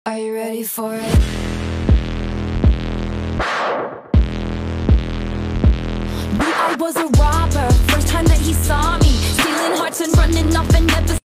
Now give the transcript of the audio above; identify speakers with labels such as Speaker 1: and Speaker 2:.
Speaker 1: Are you ready for it? I was a robber, first time that he saw me, stealing hearts and running off and never